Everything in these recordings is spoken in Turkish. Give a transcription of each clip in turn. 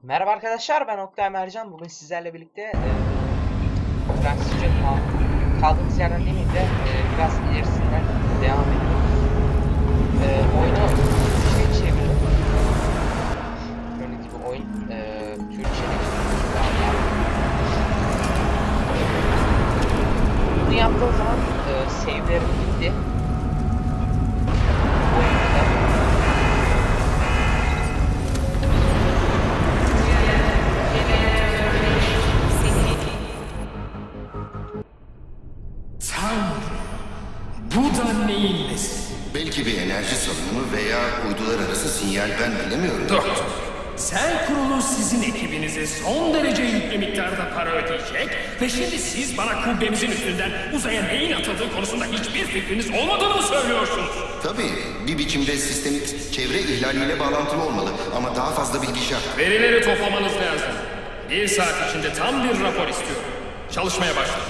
Merhaba arkadaşlar, ben Oktay Mercan. Bugün sizlerle birlikte transistor kaldığımız yerden değil de biraz ilerisinden devam ediyoruz. Oyunu çevirdim. Gördüğünüz gibi oyun Türkçe'de. Bunu yaptığım zaman save'lerim gitti. Bu da neyin nesi? Belki bir enerji salınımı veya uydular arası sinyal, ben bilemiyorum. Doktor, sen kurulu sizin ekibinize son derece yüklü miktarda para ödeyecek ve şimdi siz bana kubbemizin üstünden uzaya neyin atıldığı konusunda hiçbir fikriniz olmadığını mı söylüyorsunuz? Tabii, bir biçimde sistemik çevre ihlaliyle bağlantılı olmalı ama daha fazla bilgi şart. Verileri toplamanız lazım. 1 saat içinde tam bir rapor istiyorum. Çalışmaya başlayın.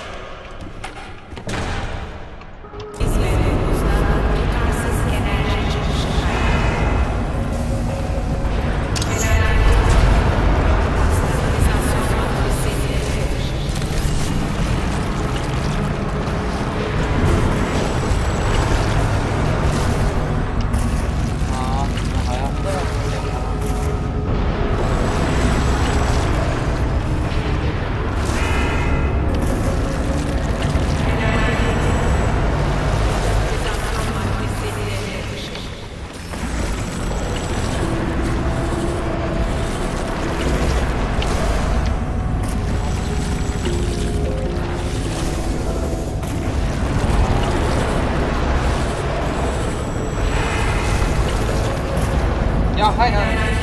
Ya hayır.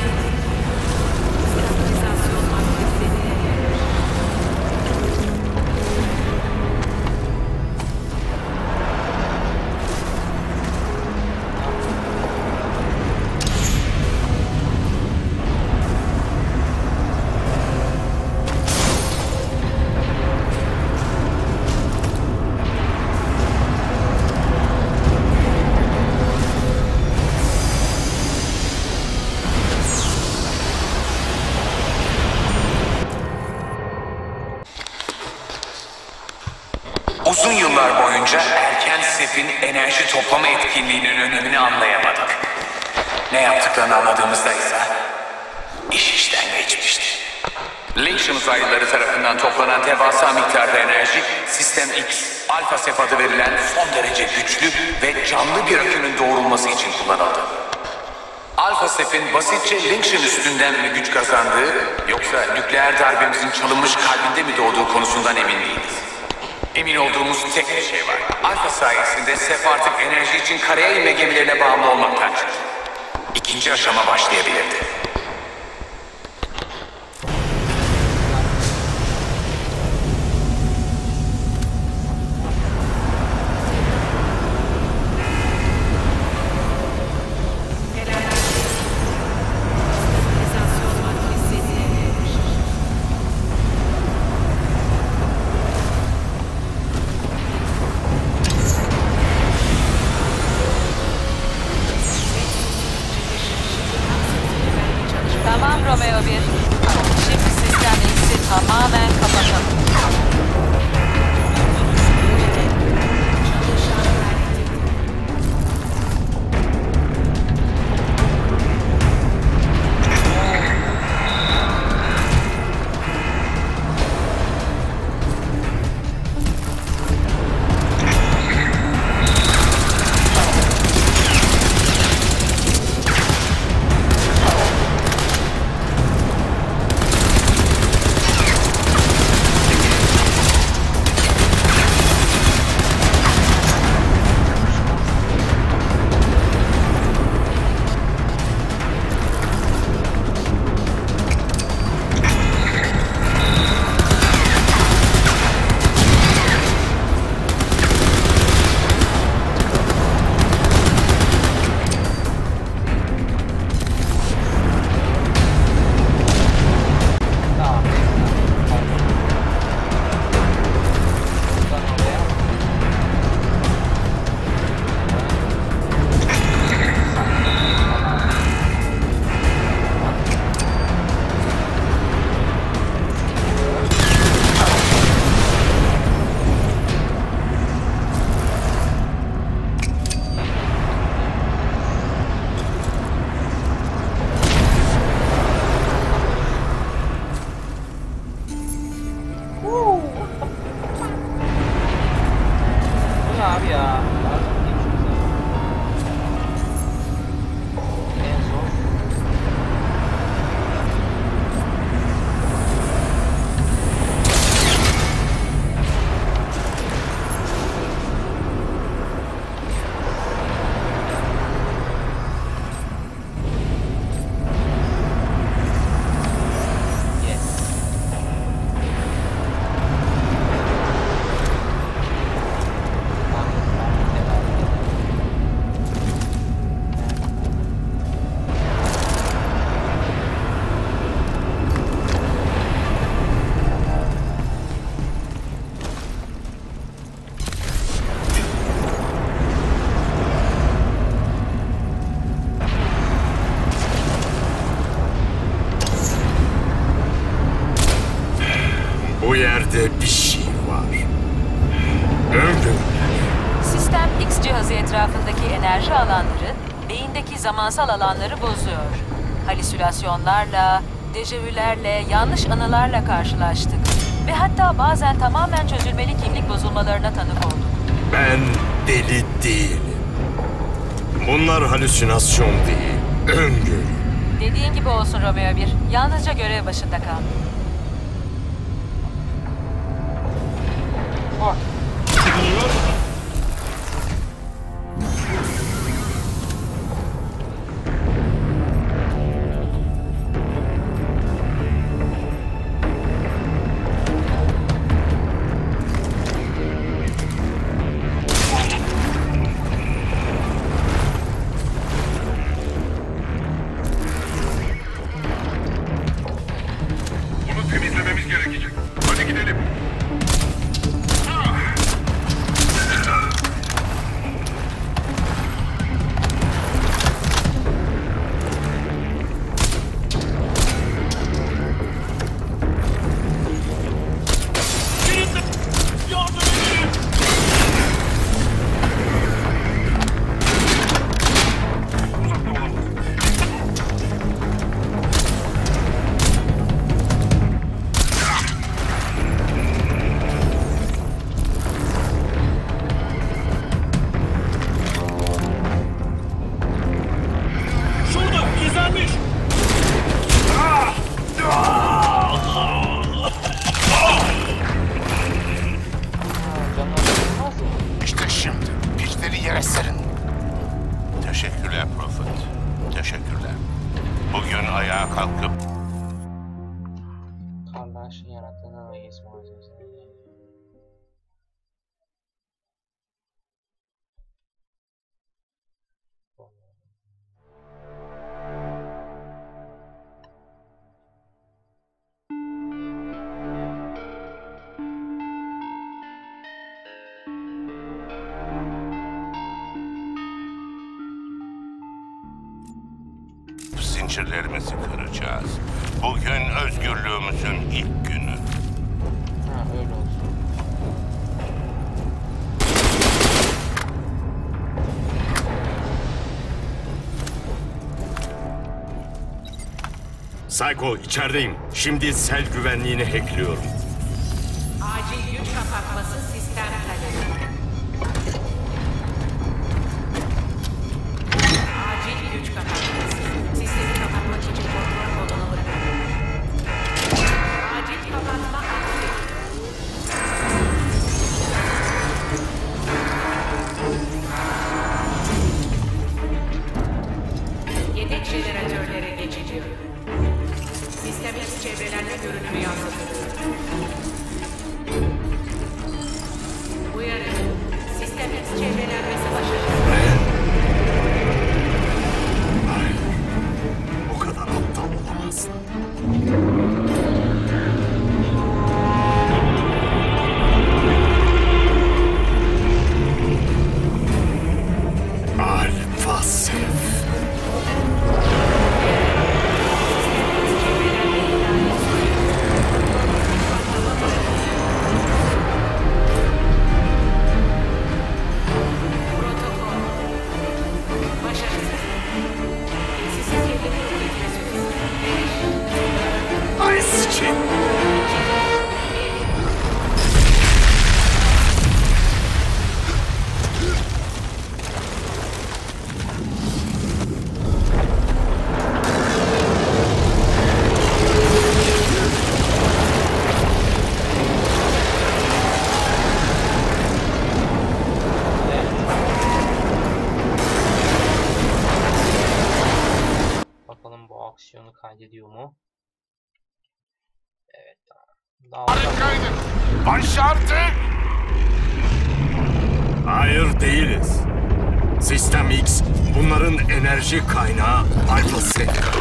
Uzun yıllar boyunca erken sefin enerji toplama etkinliğinin önemini anlayamadık. Ne yaptıklarını anladığımızda ise iş işten geçmişti. Lincoln uzaylıları tarafından toplanan devasa miktarda enerji, Sistem X, Alpha Sef adı verilen son derece güçlü ve canlı bir akünün doğrulması için kullanıldı. Alpha Sef'in basitçe Lincoln üstünden mi güç kazandığı, yoksa nükleer darbemizin çalınmış kalbinde mi doğduğu konusundan emin değiliz. Emin olduğumuz tek bir şey var. Alpha sayesinde Sef artık enerji için karaya inme gemilerine bağımlı olmaktan çıktı. İkinci aşama başlayabilirdi. Tamam Romeo 1. Şimdi sistem X'i tamamen kapatalım. Bu yerde bir şey var. Öngörüler. Sistem X cihazı etrafındaki enerji alanları, beyindeki zamansal alanları bozuyor. Halüsinasyonlarla, dejavülerle, yanlış anılarla karşılaştık. Ve hatta bazen tamamen çözülmeli kimlik bozulmalarına tanık olduk. Ben deli değilim. Bunlar halüsinasyon değil, öngörü. Dediğin gibi olsun Romeo 1. Yalnızca görev başında kal. Bak. Bunu temizlememiz gerekecek. Hadi gidelim. Şurada gizlenmiş. Canlar sıkılmaz mı? İşte şimdi. Piçleri yere serin. Teşekkürler Prophet. Teşekkürler. Bugün ayağa kalkıp Kardeşin yarattığına ve ismi malzemesine. zincirlerimizi kıracağız. Bugün özgürlüğümüzün ilk günü. Ha öyle olsun. Psycho içerideyim. Şimdi sel güvenliğini hackliyorum. Acil güç kapatması sistem talebi. Acil güç kapatması. Sistemi kapatmak için kontrol kodunu bırakın. Acil kapatma aktif. Yedek jeneratörlere geçici. Sistem X çevrelerle görünümü yansıtıyor. Uyarı. Sistem X çevrelenmesi başarılı. O kadar aptal olamazsın. Alfa Sef. Protokol. Başarısız. Sistem yerini yok etme süresi. 5, Ay sıçayım. 2, 1. Bakalım bu aksiyonu kaydediyor mu? Evet tamam. Daha Harikaydın. Başardık. Hayır değiliz. Sistem X bunların enerji kaynağı Alfa Sef.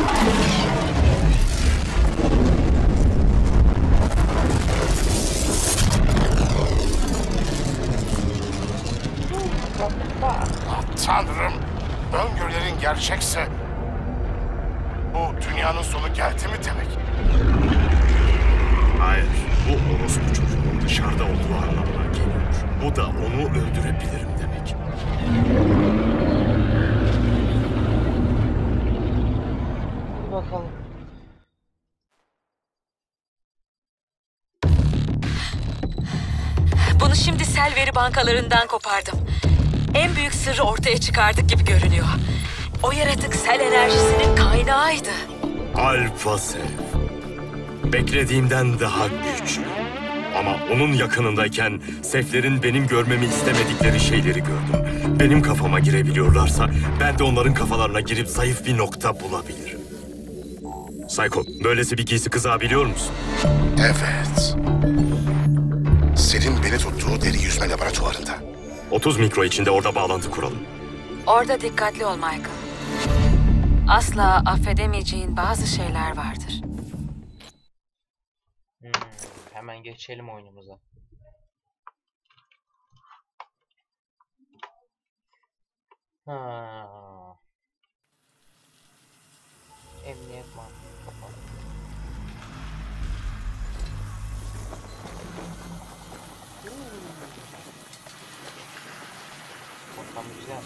Ah, Tanrım. Öngörülerin gerçekse bu dünyanın sonu geldi mi demek? Hayır, bu orospu çocuğunun dışarıda olduğu anlamına geliyor. Bu da onu öldürebilirim demek. Hadi bakalım. Bunu şimdi sel veri bankalarından kopardım. En büyük sırrı ortaya çıkardık gibi görünüyor. O yaratık sel enerjisinin kaynağıydı. Alfa Sev. Beklediğimden daha güçlü. Ama onun yakınındayken Seflerin benim görmemi istemedikleri şeyleri gördüm. Benim kafama girebiliyorlarsa ben de onların kafalarına girip zayıf bir nokta bulabilirim. Psycho, böylesi bir giysi kızağı biliyor musun? Evet. Selin beni tuttuğu deri yüzme laboratuvarında. 30 mikro içinde orada bağlantı kuralım. Orada dikkatli ol Michael. Asla affedemeyeceğin bazı şeyler vardır. Hemen geçelim oyunumuza. Emniyet mantığı kapalı. Ortam güzel.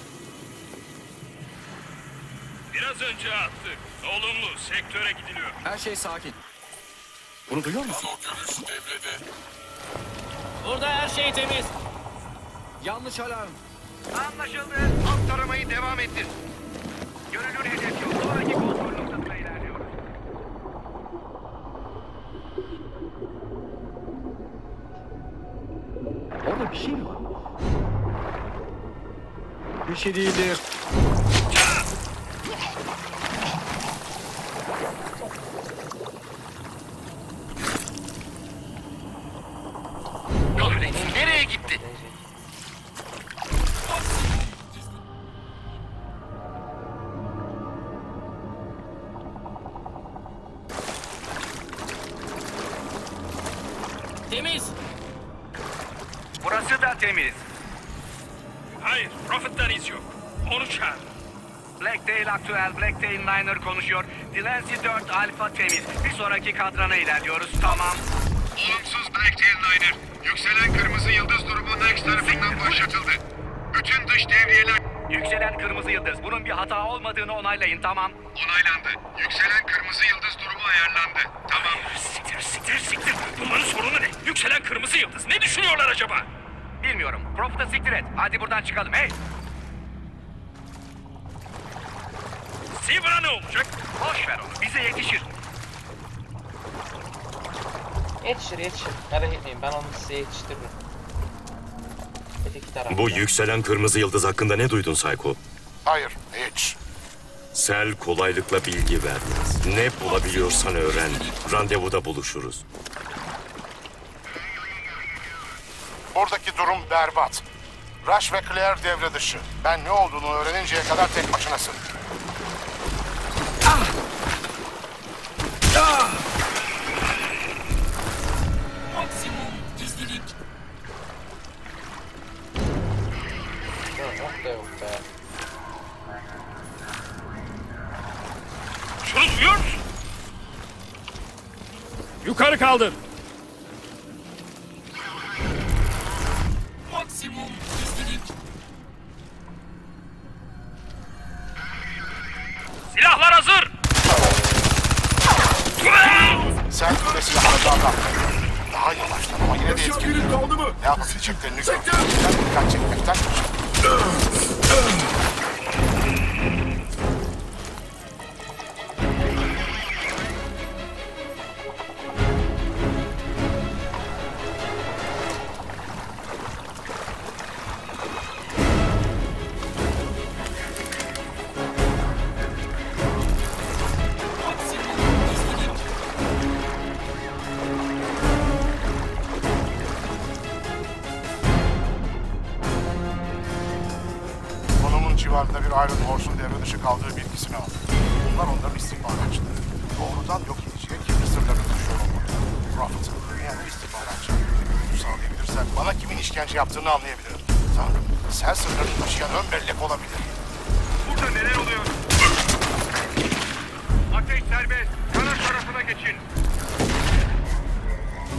Biraz önce attık. Olumlu. Sektöre gidiliyor. Her şey sakin. Bunu duyuyor musun? Burada her şey temiz. Yanlış alarm. Anlaşıldı. Alt taramayı devam ettir. Görünür hedef yok. Sonraki kontrol noktasına ilerliyoruz. Orada bir şey mi var? Bir şey değildir. Nereye gitti? Temiz. Burası da temiz. Hayır. Prophet'tan iz yok. Onu çağır. Blacktail aktüel. Blacktail Niner konuşuyor. Delancey 4 Alpha temiz. Bir sonraki kadrana ilerliyoruz. Tamam. Olumsuz Blacktail Niner. Yükselen kırmızı yıldız durumu Next tarafından başlatıldı. Bütün dış devriyeler Yükselen kırmızı yıldız. Bunun bir hata olmadığını onaylayın. Tamam. onaylandı. Yükselen kırmızı yıldız durumu ayarlandı. Tamam. Siktir. Bunların sorunu ne? Yükselen kırmızı yıldız. Ne düşünüyorlar acaba? Bilmiyorum. Prophet'ı siktir et. Hadi buradan çıkalım. Hey. Silver'a ne olacak? Boş ver onu. Bize yetişir. Yetişir. Merak etmeyin, ben onu size yetiştiririm. Öteki tarafta. Bu yükselen kırmızı yıldız hakkında ne duydun Psycho? Hayır, hiç. Sel kolaylıkla bilgi vermez. Ne bulabiliyorsan öğren. Randevuda buluşuruz. Buradaki durum berbat. Rush ve Claire devre dışı. Ben ne olduğunu öğreninceye kadar tek başınasın. Yok da yok be. Şunu duyuyor musun? Yukarı kaldır. Silahlar hazır. Sen de silahla davran. Daha yavaştan ama yine de etkili. Ne yapabileceklerini gör. Sen dikkat çekmekten civarında bir Iron Horse'un devre dışı kaldığı bilgisini aldı. Bunlar onların istihbaratçıları. Doğrudan yok edecek kirli sırlarını taşıyor olmalı. Prophet'ın dünyanın istihbaratçı gücünü sağlayabilirsen bana kimin işkence yaptığını anlayabilirim. Tanrım, sen sırlarını taşıyan ön bellek olabilir. Burada neler oluyor? Ateş serbest. Kanat tarafına geçin.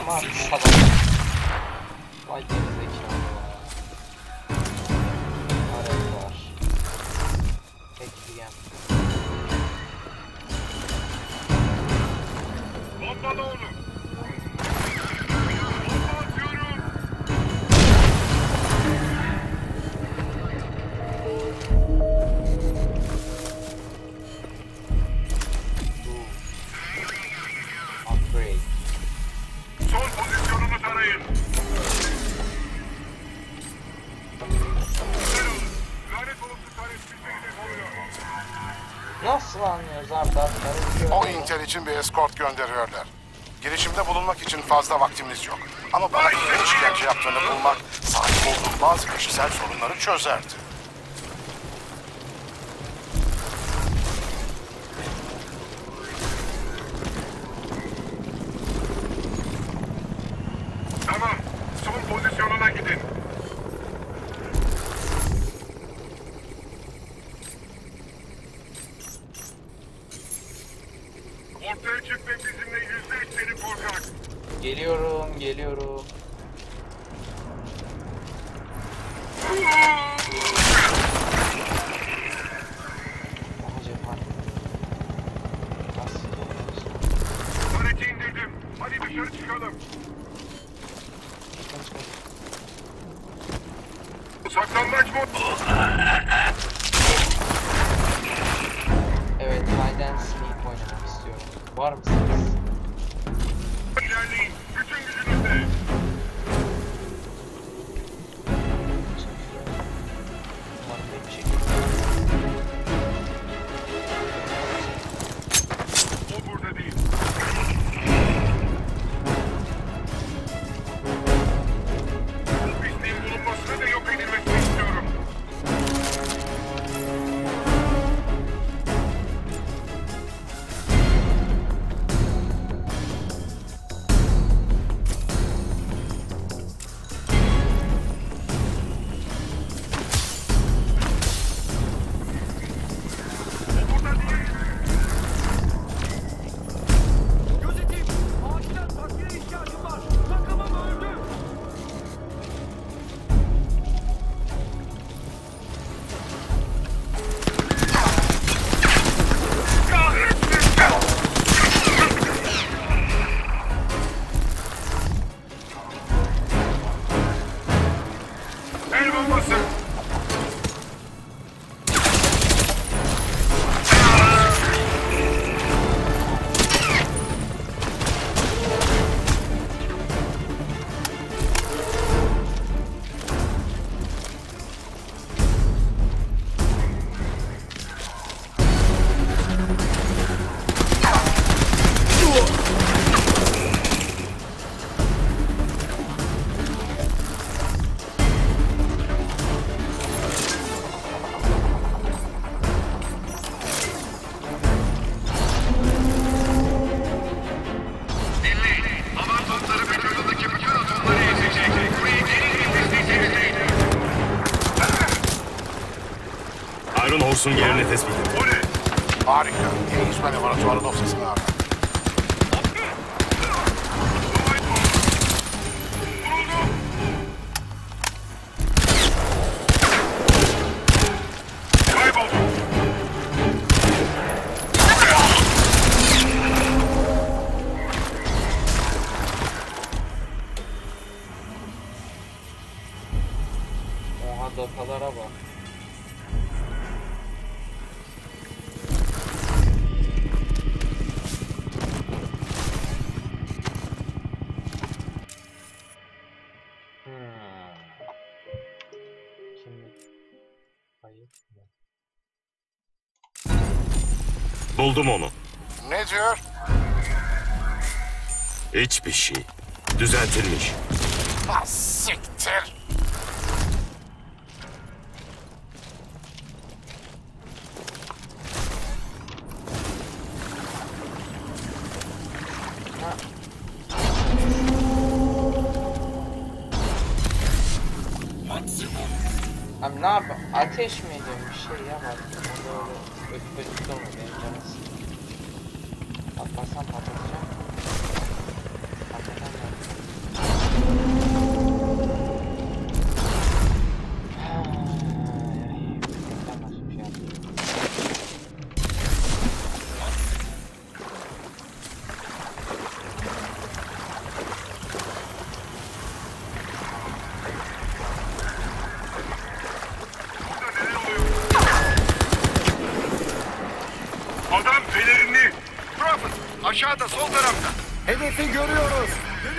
ama salak. Vay gerizekalı ya. Arayı var. Bekleyeyim. Bombalı oğlum. Bomba atıyorum. Upgrade. Son pozisyonumu tarayın. Lanet olası tarih bize hedef oluyor. Nasıl anlıyoruz abi? O intel için bir eskort gönderiyorlar. Girişimde bulunmak için fazla vaktimiz yok. Ama bana kimin işkence yaptığını bulmak sahip olduğum bazı kişisel sorunları çözerdi. Tamam, son pozisyonuna gidin. Ortaya çık ve bizimle yüzleş seni korkak. Geliyorum. Aha cephane. Nasıl yapıyorsun? Bareti indirdim. Hadi dışarı çıkalım. Saklanmaç mı? Evet, hide and sneak oynamak istiyorum. Var mısınız? İlerleyin. Bütün gücünüzle. Umarım bir şekilde. O burada değil. Bu pisliğin bulunmasını da yok edilmesini istiyorum. Gözetim. Acilen takviye ihtiyacım var. Takımım öldü. El bombası. Dinleyin. Havan topları vücudundaki bütün atomları ezecek. Burayı derinle temizleyin. Iron Horse'un yerini tespit et. O ne? Harika. Yeni İzme laboratuvarı dosyasını ara. Kayboldu. Oha datalara bak. Şimdi hayır. Buldum onu. Ne diyor? Hiçbir şey. Düzeltilmiş. Ha siktir. Abi ne yapayım? Ateş mi ediyorum? Bir şey yapmadım. Orada öyle öpüp durma benim canım. Patlarsam patlatacağım. Patlatamıyorum. Hedefi görüyoruz.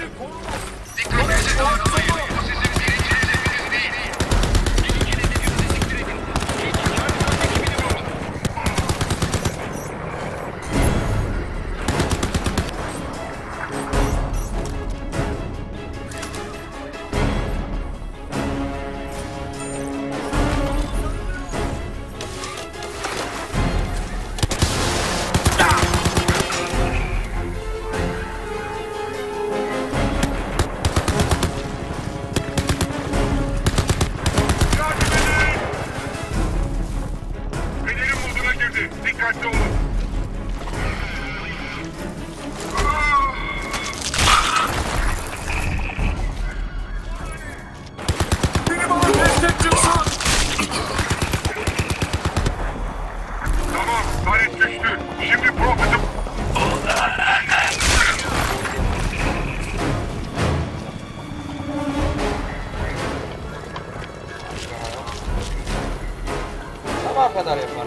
Sabaha kadar yapar.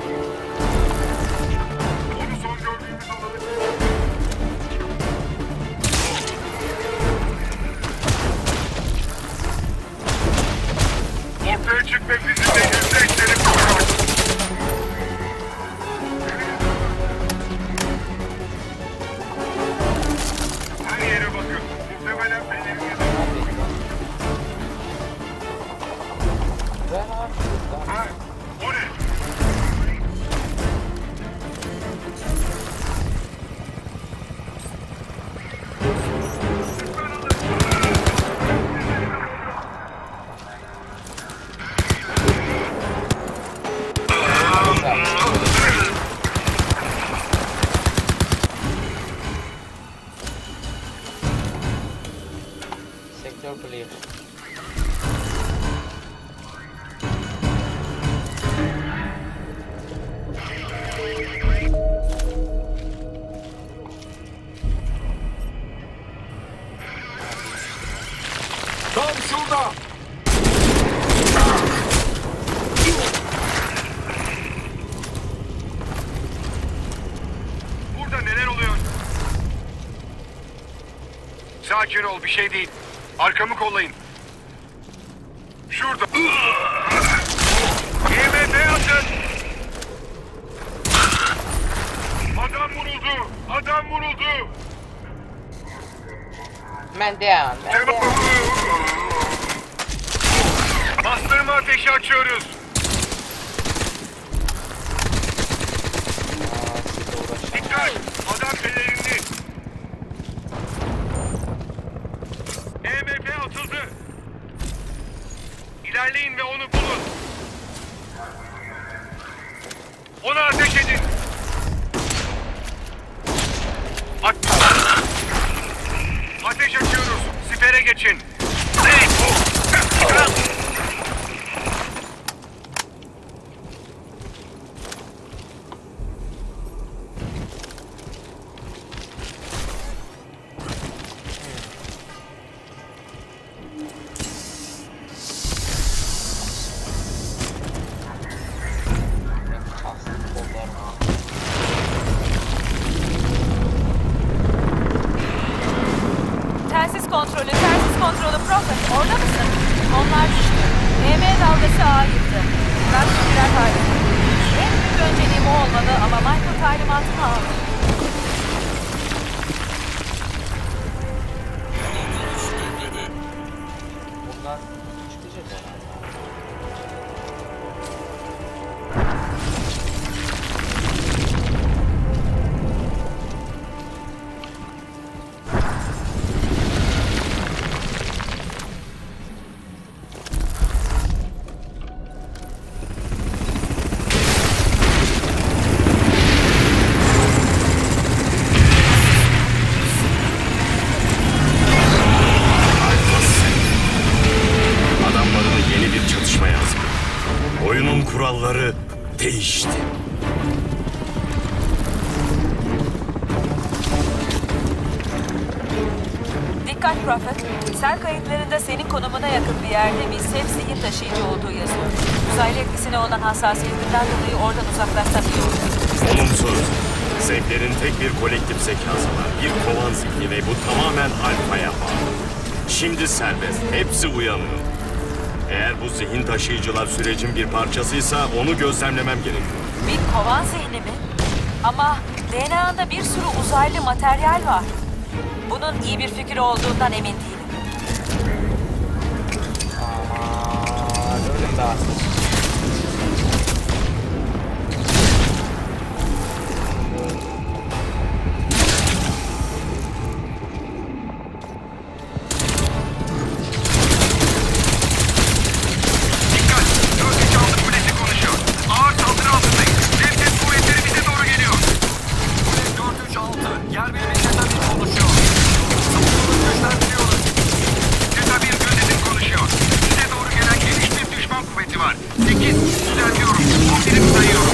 Ortaya çık ve bizimle yüzleşelim Toprak. Her yere bakın. Muhtemelen benim Ha, o ne? Sektör clear. Tam şurada. Burada neler oluyor? Sakin ol, bir şey değil. Arkamı kollayın. Şurada. IMF atın. Adam vuruldu. Adam vuruldu. Man down. Man down. Bastırma ateşi açıyoruz. Dikkat! Adam pelerinli. EMP atıldı. İlerleyin ve onu bulun. Ona ateş edin. Ateş açıyoruz. Sipere geçin. Telsiz kontrolü Prophet, orada mısın? Onlar düştü. EM dalgası ağa yıktı. Ben birer halinde. En büyük önceliğim o olmalı ama Michael talimatını aldı. Buradan çıkacak herhalde. Oyunun kuralları değişti. Dikkat Prophet. Sel kayıtlarında senin konumuna yakın bir yerde bir zehir taşıyıcı olduğu yazıyor. Uzaylı etkisine olan hassasiyetinden dolayı oradan uzaklaşsan iyi olur. Olumsuz. Seflerin tek bir kolektif zekası var. Bir kovan zihni ve bu tamamen alfaya bağlı. Şimdi serbest. Hepsi uyanıyor. Eğer bu zihin taşıyıcılar sürecin bir parçasıysa onu gözlemlemem gerekiyor. Bir kovan zihni mi? Ama DNA'da bir sürü uzaylı materyal var. Bunun iyi bir fikir olduğundan emin değilim. Ölüm daha. Dikkat! 4-3-6 kulesi konuşuyor. Ağır saldırı altındayız. Devlet kuvvetleri bize doğru geliyor. Kule 4-3-6. Yer bilimi Zeta 1 konuşuyor. Savunmanın güçlendiriyoruz. Zeta 1 Gözdes'in konuşuyor. Bize doğru gelen geniş bir düşman kuvveti var. 8. Düzeltiyorum. 11'i sayıyorum.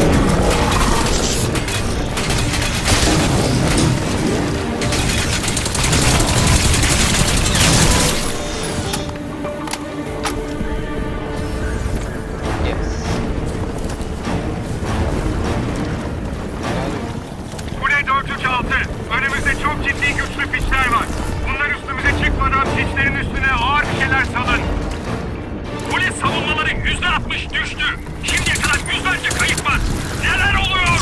Kule 4-3-6. Önümüzde çok ciddi güçlü piçler var. Bunlar üstümüze çıkmadan piçlerin üstüne ağır bir şeyler salın. Kule savunmaları %60 düştü. Şimdiye kadar yüzlerce kayıp var. Neler oluyor?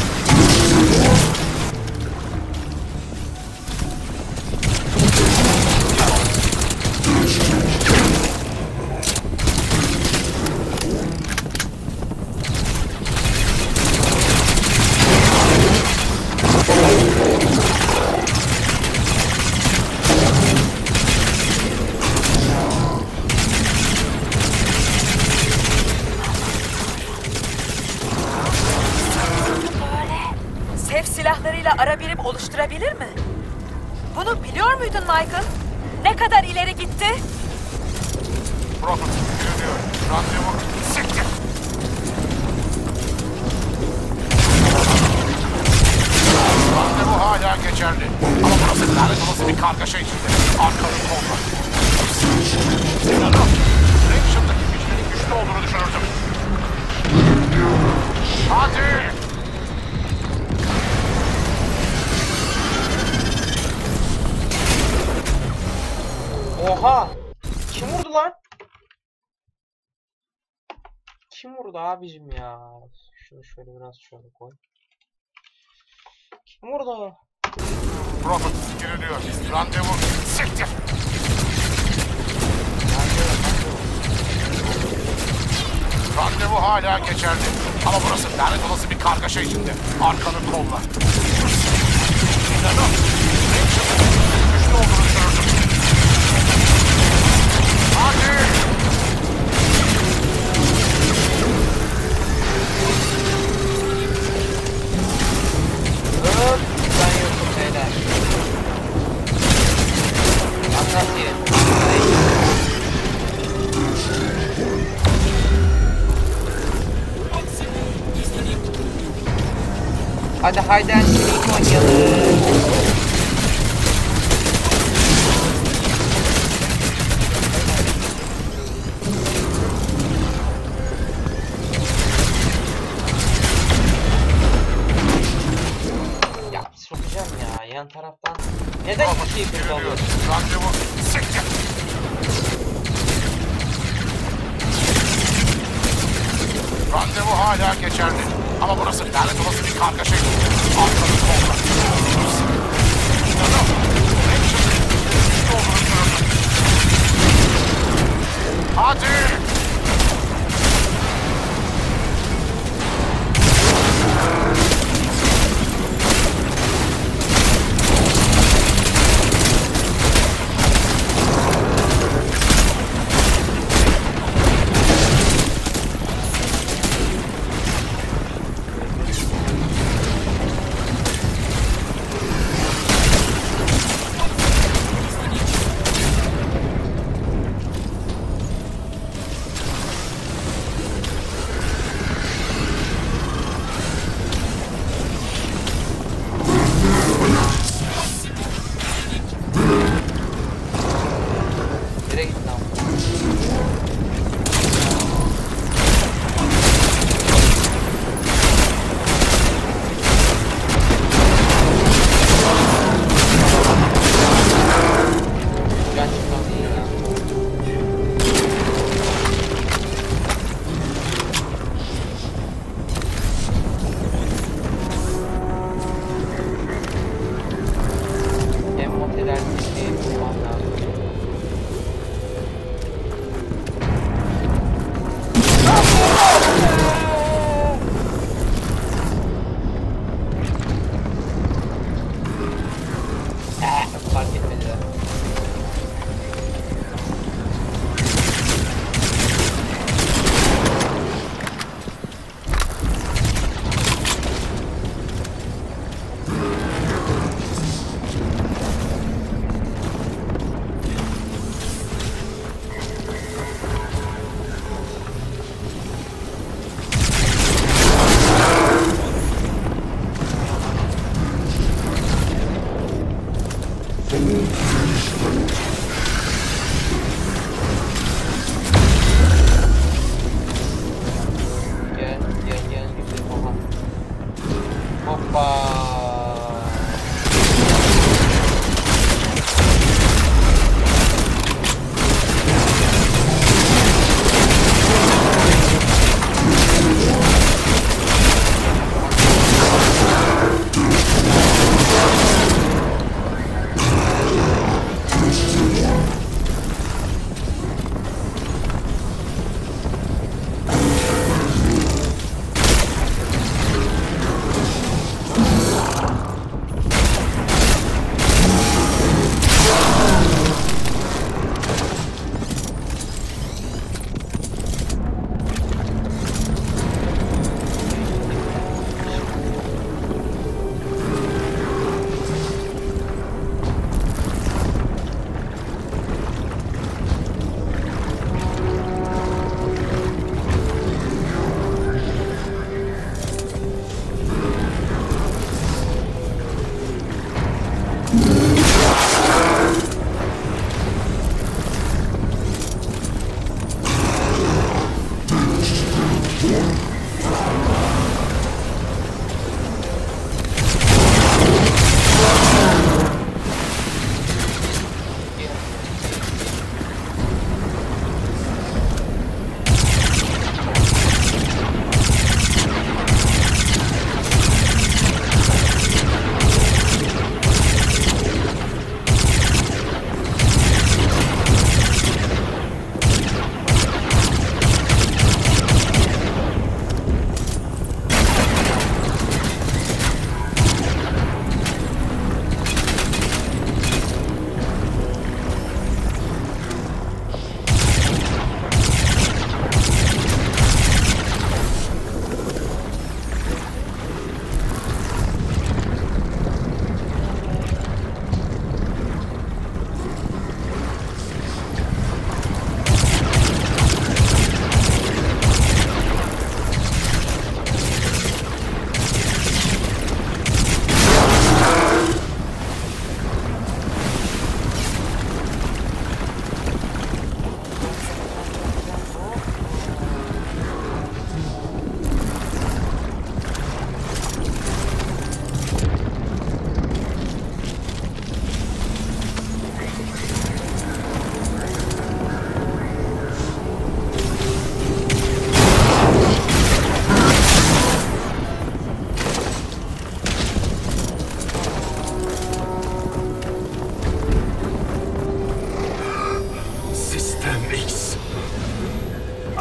Sef silahlarıyla ara birim oluşturabilir mi? Bunu biliyor muydun Michael? Ne kadar ileri gitti? Prophet görünüyor. Randevu. Siktir. Randevu hala geçerli. Ama burası lanet olası bir kargaşa içinde. Arkanın kolda. İnanın. Reaction'daki güçlerin güçlü olduğunu düşünürdüm. Hadi. Oha! Kim vurdu lan? Kim vurdu abicim ya? Şunu şöyle biraz şöyle koy. Kim vurdu? Prophet görünüyor. Randevu. Siktir. Randevu hala geçerli. Ama burası lanet olası bir kargaşa içinde. Arkanı kolla. İnanın. Reaction'daki güçlü olduğunu düşünürdüm. Hadi. Hop! Ben yokum beyler. Anlat yerim. Hadi hide and seek oynayalım. Ya sokacağım ya yan taraftan. Neden iki bir oluyor? Randevu. Siktir. Randevu hala geçerli. Ama burası lanet olası bir kargaşa içinde. Arkanı kolla. İnanın. Reaction'daki güçlü olduğunu düşünürdüm. Hadi.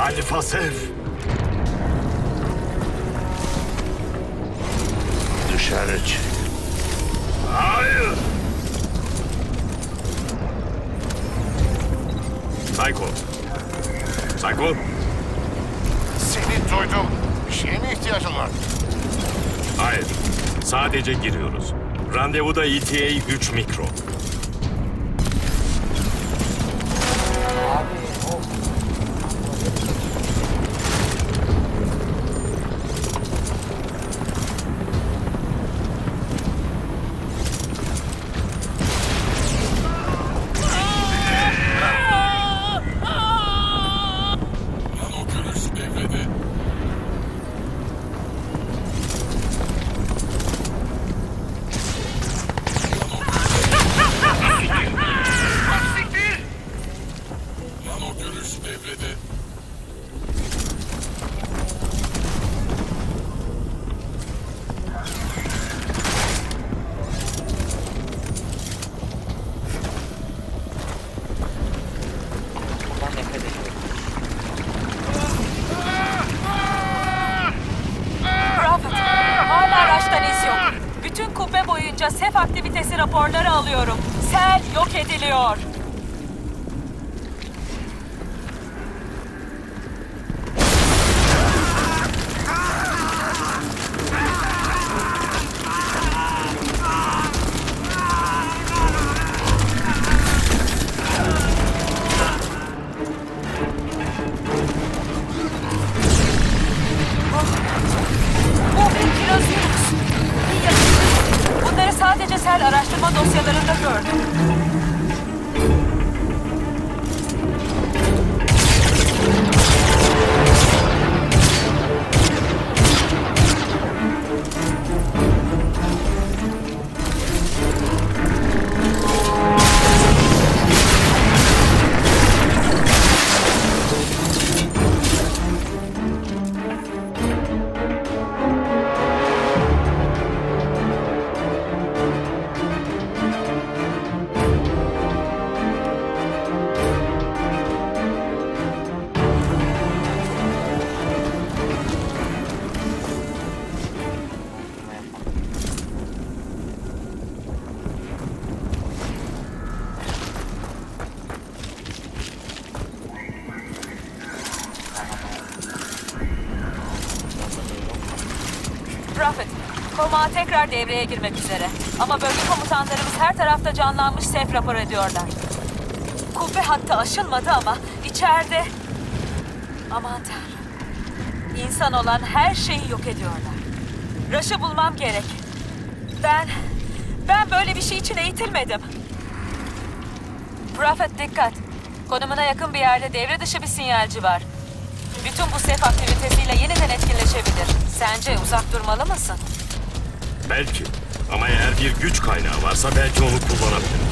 Alfa Sef. Dışarı çık. Hayır. Psycho. Psycho. Seni duydum. Bir şeye mi ihtiyacın var? Hayır. Sadece giriyoruz. Randevuda ETA 3 mikro. Abi o. Bundan nefret ediyorum. Prophet, hala araçtan iz yok. Bütün kubbe boyunca sef aktivitesi raporları alıyorum. Sel yok ediliyor. Bu bir Kirazirus. Bunları sadece sel araştırma dosyalarında gördüm. Prophet, koma tekrar devreye girmek üzere. Ama bölge komutanlarımız her tarafta canlanmış sef rapor ediyorlar. Kubbe hattı aşılmadı ama içeride... Aman Tanrım. İnsan olan her şeyi yok ediyorlar. Rush'ı bulmam gerek. Ben böyle bir şey için eğitilmedim. Prophet dikkat. Konumuna yakın bir yerde devre dışı bir sinyalci var. Bütün bu sef aktivitesiyle yeniden etkinleşebilir. Sence uzak durmalı mısın? Belki. Ama eğer bir güç kaynağı varsa belki onu kullanabilirim.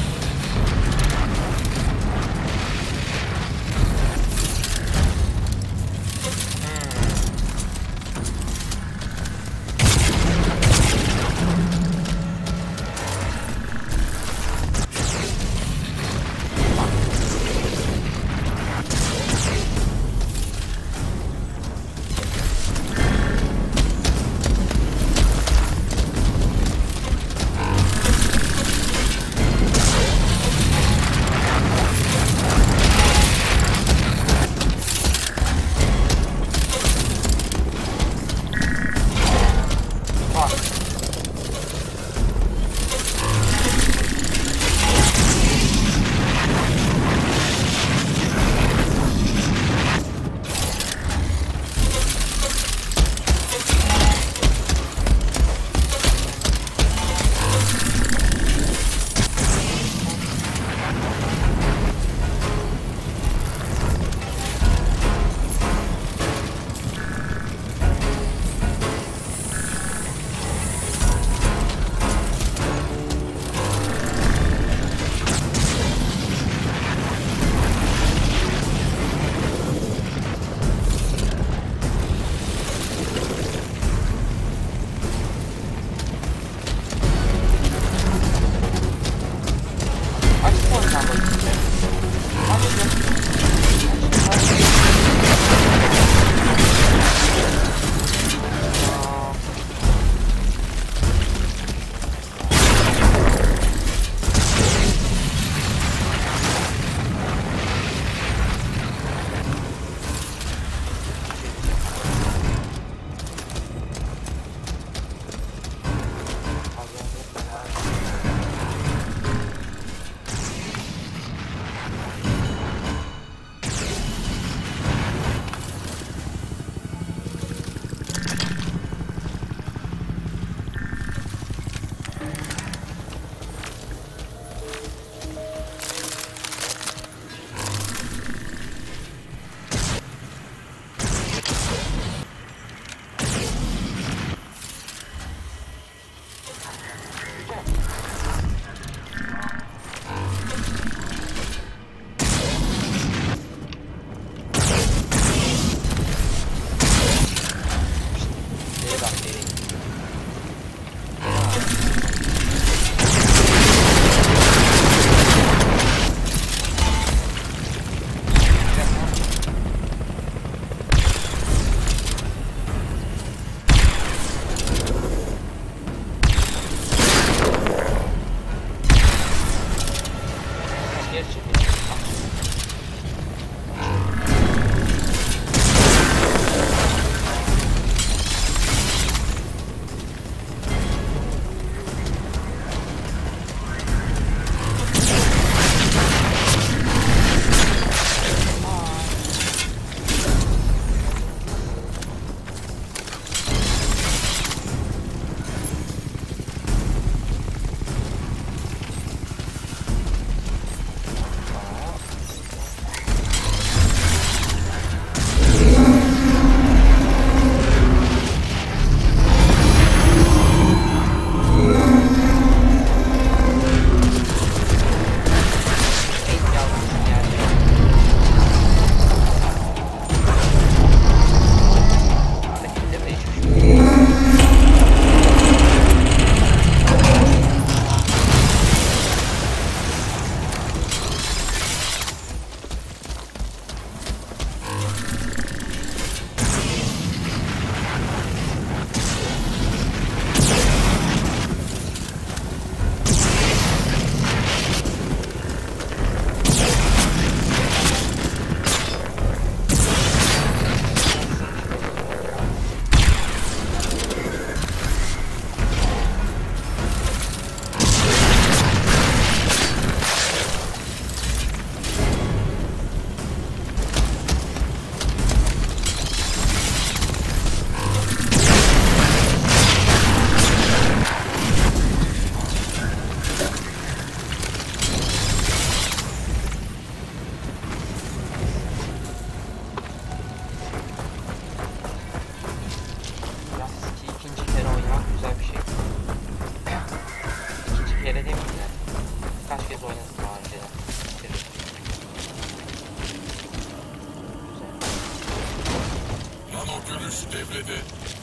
devrede.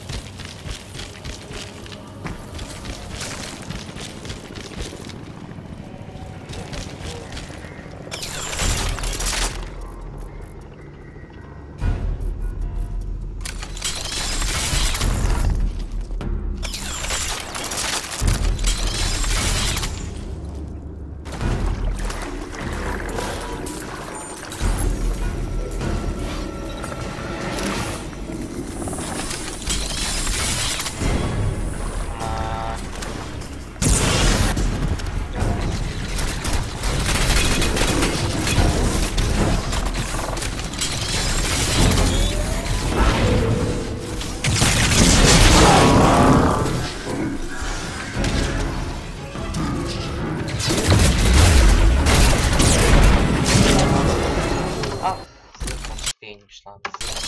Değilmiş lan.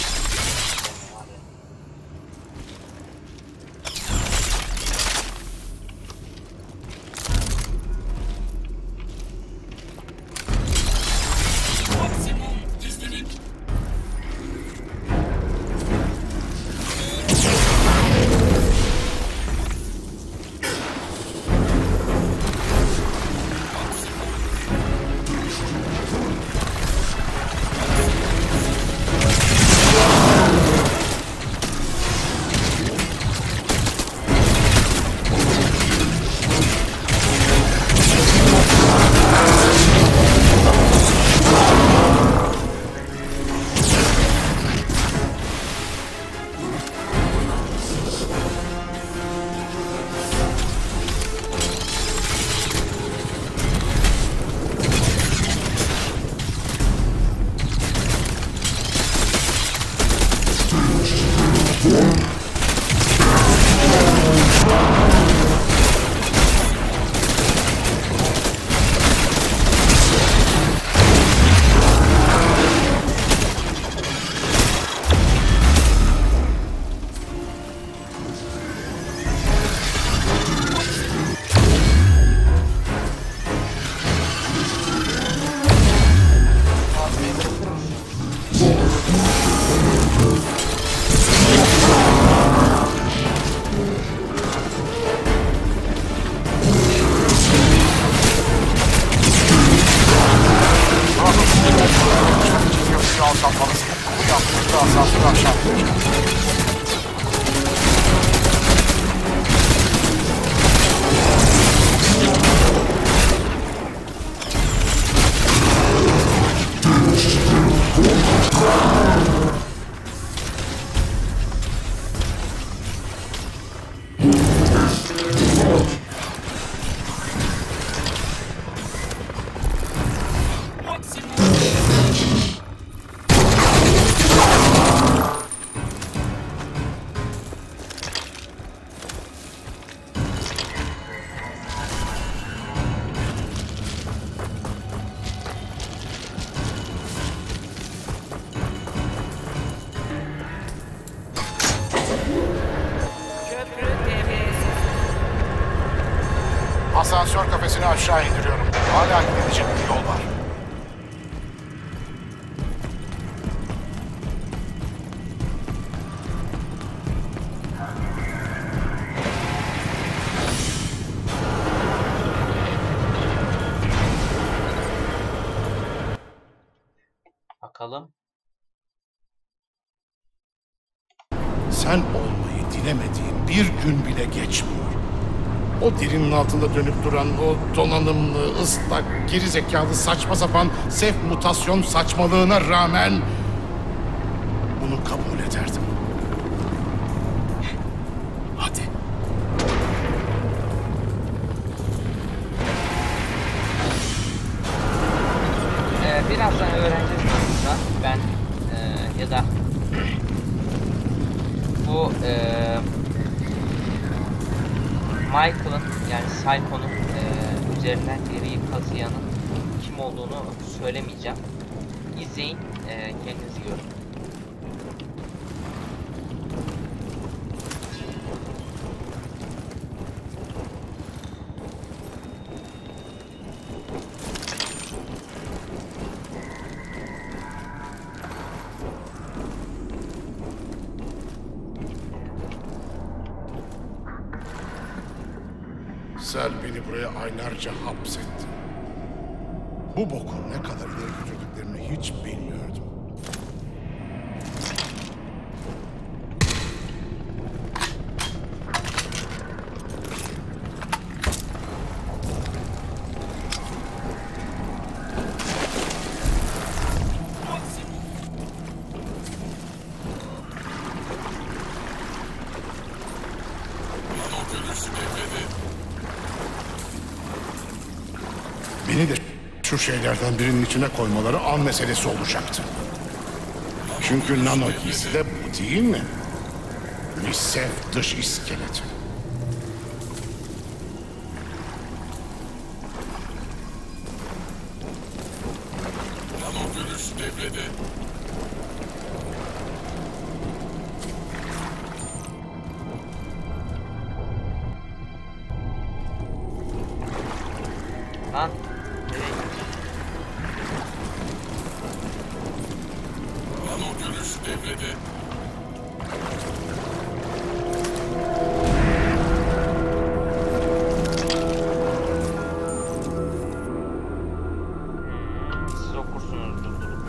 Asansör kafesini aşağı indiriyorum. Hala gidecek bir yol var. Bakalım. Sen olmayı dilemediğin bir gün bile geçmiyor. O derinin altında dönüp duran o donanımlı, ıslak, gerizekalı, saçma sapan sef mutasyon saçmalığına rağmen bunu kabul ederdim. Hadi. Birazdan öğreneceğiz aslında. Ben ya da bu Michael'ın yani Psycho'nun üzerinden deriyi kazıyanın kim olduğunu söylemeyeceğim. İzleyin, kendiniz görün. Sel beni buraya aylarca hapsetti. Bu boku ne kadar ileri götürdüklerini hiç bilmiyordum. Beni de şu şeylerden birinin içine koymaları an meselesi olacaktı. Çünkü nano giysi de bu değil mi? Misef dış iskeleti. Nano görüş devrede. Lan. Nereye gidiyorsun? Nano görüş devrede. Siz okursunuz durdurup.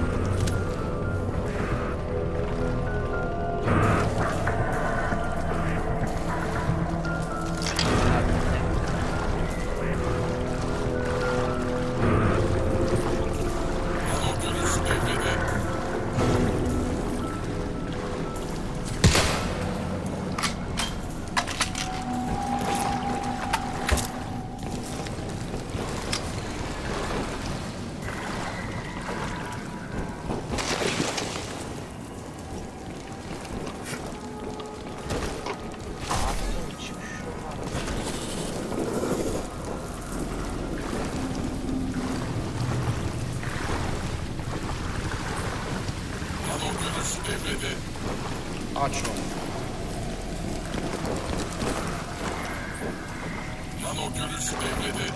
Nano görüş devrede. Nano görüş devrede. Aç onu. Nano görüş devrede.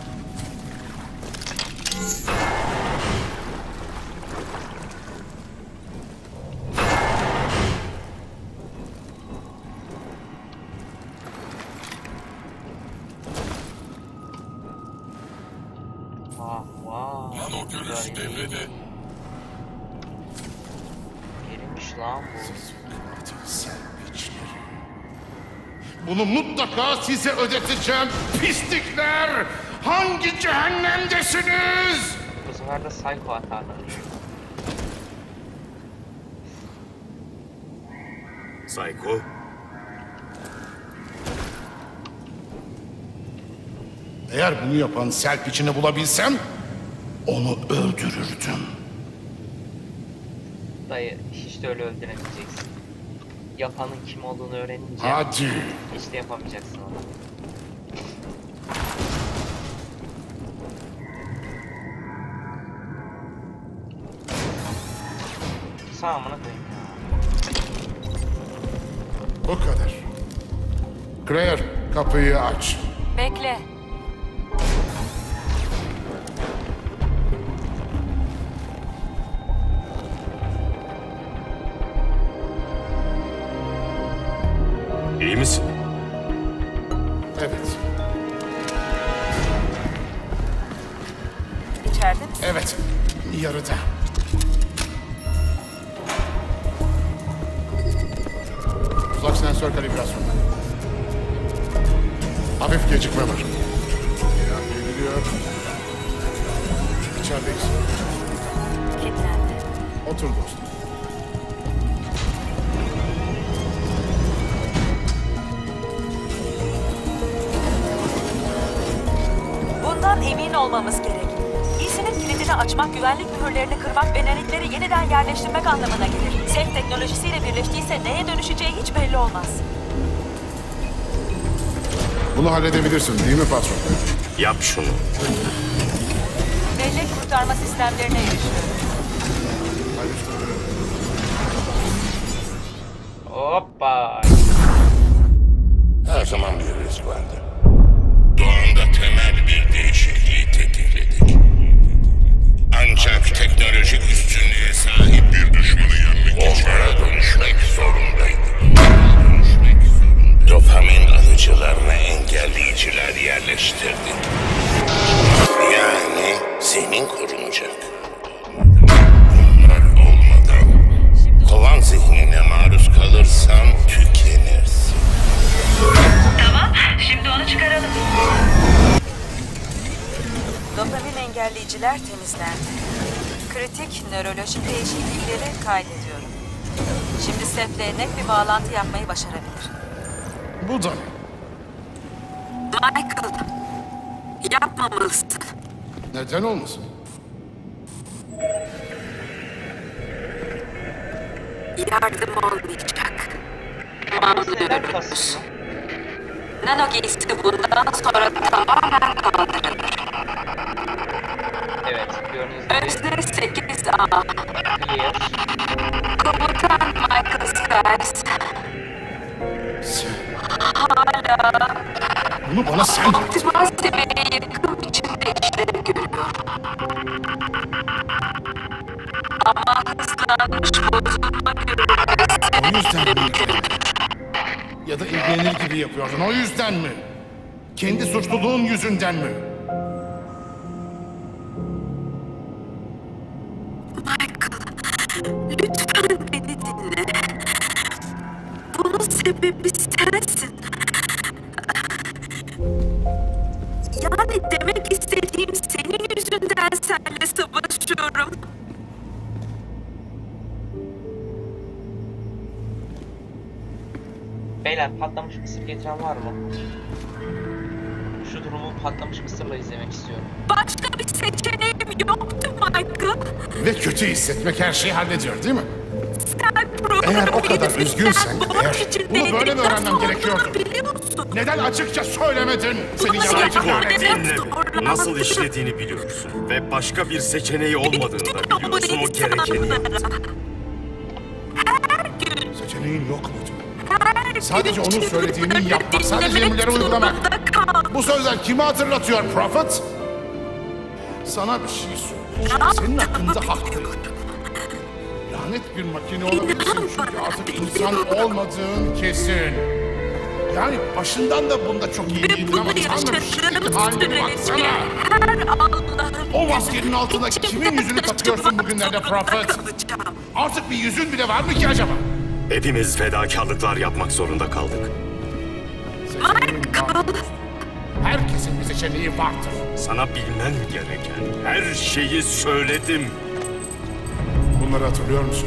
Vah vah. Nano görüş devrede. Gelmiş lan bu. Bunu mutlaka size ödeteceğim pislikler! Hangi cehennemdesiniz? Bu sefer de psycho atarlar. Psycho, Eğer bunu yapan Selp içini bulabilsem onu öldürürdüm. Dayı hiç de öyle öldüremeyeceksin. Yapanın kim olduğunu öğrenince Hadi. hiç de yapamayacaksın onu. Sağ amına koyayım ya. Bu kadar. Claire, kapıyı aç. Bekle. iyi misin? Evet. İçeride misin? Evet. Yarıda. Uzak sensör kalibrasyonu. Hafif gecikme var. Geliyor. İçerideyiz. Kilitlendi. Otur dostum. Bundan emin olmamız gerek. Giysinin kilidini açmak, güvenlik mühürlerini kırmak ve nanitleri yeniden yerleştirmek anlamına gelir. Sef teknolojisiyle birleştiyse neye dönüşeceği hiç belli olmaz. Bunu halledebilirsin değil mi patron? Yap şunu. Bellek kurtarma sistemlerine erişiyorum. Hoppa. Her zaman bir risk vardı. Doğanda temel bir değişikliği tetikledik. Ancak teknolojik üstünlüğe sahip bir düşmanı yenmek için onlara dönüşmek zorundaydık. Dopamin alıcılarına engelleyiciler yerleştirdik. veriler temizlendi. Kritik nörolojik değişiklikleri kaydediyorum. Şimdi Seth'le net bir bağlantı yapmayı başarabilir. Bu da ne? Michael, yapmamalısın. Neden olmasın? Yardım olmayacak. Neler kasıyor? Nano giysi bundan sonra tamamen kaldırılır. Evet, gördüğünüz gibi Özne 8A. clear. Komutan Michael Skies. Hala Bunu bana sen yap. optimal seviyeye yakın biçimde işlev görüyor. Ama hızlanmış bozulma O yüzden mi? görülmesi Ya da ilgilenir gibi yapıyordun, o yüzden mi? Kendi suçluluğun yüzünden mi? Michael, lütfen beni dinle. Bunun sebebi sensin. Yani demek istediğim senin yüzünden senle savaşıyorum. Beyler, patlamış mısır getiren var mı? Şu durumu patlamış mısırla izlemek istiyorum. Başka bir seçeneğim yoktu Michael. Ve kötü hissetmek her şeyi hallediyor değil mi? Sen Eğer o kadar programı üzgünsen yeniden eğer, borç içinde bunu böyle mi öğrenmem nasıl gerekiyordu? olduğunu biliyorsun. Neden açıkça söylemedin? Seni Bunu yalancı yapma. lanet. Dinle beni. Nasıl işlediğini biliyorsun. Ve başka bir seçeneği olmadığını da biliyorsun. O gerekeni yaptı. Seçeneğin yok muydu? Sadece onun söylediğini yapmak, sadece emirleri uygulamak. Bu sözler kimi hatırlatıyor Prophet? Sana bir şey söyleyeceğim. Senin hakkında haklıyım. Lanet bir makine olabilirsin çünkü artık insan olmadığın kesin. Yani başından da bunda çok iyi değildin ama Tanrım şu haline baksana. O maskenin altına kimin yüzünü takıyorsun bugünlerde Prophet? Artık bir yüzün bile var mı ki acaba? Hepimiz fedakarlıklar yapmak zorunda kaldık. Herkesin bir seçeneği vardır. Sana bilmen gereken her şeyi söyledim. Bunları hatırlıyor musun?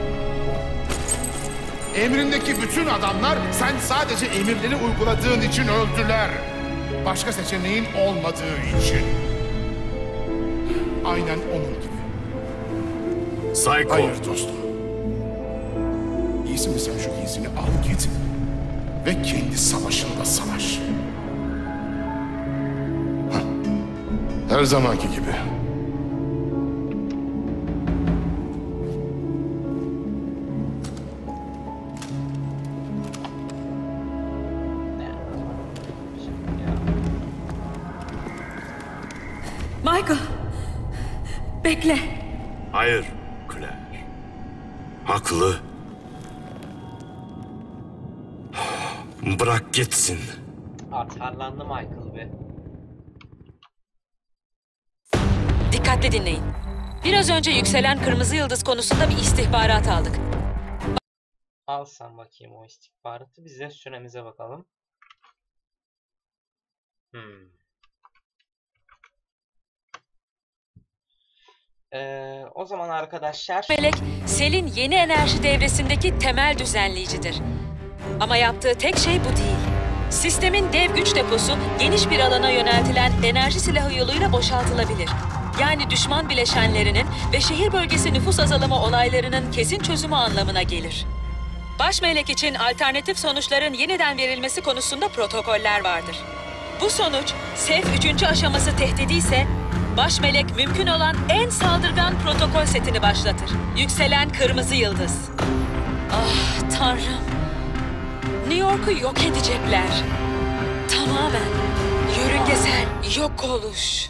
Emrindeki bütün adamlar sen sadece emirleri uyguladığın için öldüler. Başka seçeneğin olmadığı için. Aynen onun gibi. Psycho. Hayır dostum. İyisi mi sen şu giysini al git ve kendi savaşında savaş. Hah. Her zamanki gibi. Michael, bekle. Hayır Claire. Haklı. Bırak gitsin. Atarlandı Michael be. Dikkatli dinleyin. Biraz önce yükselen kırmızı yıldız konusunda bir istihbarat aldık. Al sen bakayım o istihbaratı. Biz de süremize bakalım. O zaman arkadaşlar... Melek, Sel'in yeni enerji devresindeki temel düzenleyicidir. Ama yaptığı tek şey bu değil. Sistemin dev güç deposu geniş bir alana yöneltilen enerji silahı yoluyla boşaltılabilir. Yani düşman bileşenlerinin ve şehir bölgesi nüfus azalımı olaylarının kesin çözümü anlamına gelir. Baş melek için alternatif sonuçların yeniden verilmesi konusunda protokoller vardır. Bu sonuç, SEF 3. aşaması tehdidi ise, baş melek mümkün olan en saldırgan protokol setini başlatır. Yükselen kırmızı yıldız. Ah Tanrım. New York'u yok edecekler. Tamamen. Yörüngesel yok oluş.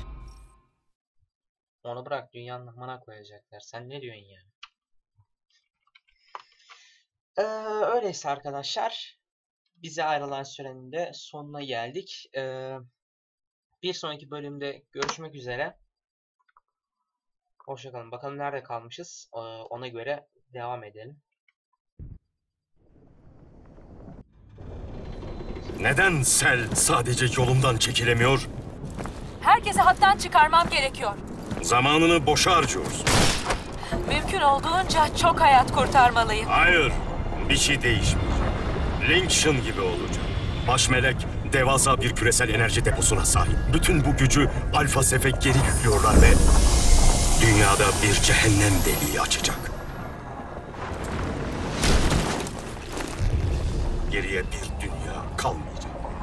Onu bırak, dünyanın amına koyacaklar. Sen ne diyorsun ya? Öyleyse arkadaşlar, bize ayrılan sürenin de sonuna geldik. Bir sonraki bölümde görüşmek üzere. Hoşça kalın. Bakalım nerede kalmışız. Ona göre devam edelim. Neden Sel sadece yolumdan çekilemiyor? Herkesi hattan çıkarmam gerekiyor. Zamanını boşa harcıyorsun. Mümkün olduğunca çok hayat kurtarmalıyım. Hayır, bir şey değişmiyor. Lincoln gibi olacak. Baş melek devasa bir küresel enerji deposuna sahip. Bütün bu gücü Alpha Sef'e geri yüklüyorlar ve dünyada bir cehennem deliği açacak. Geriye bir dünya kalmayacak.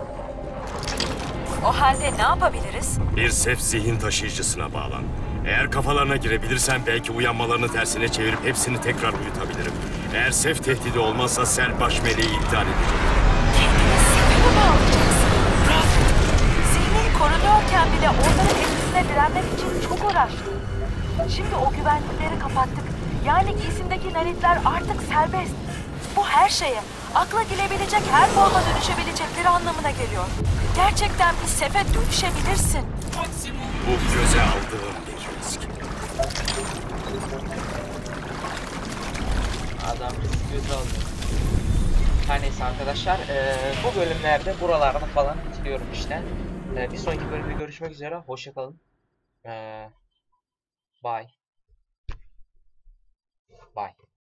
O halde ne yapabiliriz? Bir Sef zihin taşıyıcısına bağlan. Eğer kafalarına girebilirsen belki uyanmalarını tersine çevirip hepsini tekrar uyutabilirim. Eğer Sef tehdidi olmazsa Sel baş meleği iptal edecek. Kendini Sef'e mi bağlayacaksın? Prophet, zihnin korunuyorken bile onların etkisine direnmek için çok uğraştım. Şimdi o güvenlikleri kapattık. Yani giysindeki nalitler artık serbest. Bu her şeye, akla gelebilecek her forma dönüşebilecekleri anlamına geliyor. Gerçekten bir Sef'e dönüşebilirsin. Bu göze aldığım bir risk. Adam risk göze alıyor. Her neyse arkadaşlar, bu bölümlerde buralarda falan bitiriyorum işte. Bir sonraki bölümde görüşmek üzere, hoşça kalın. Bye. Bye.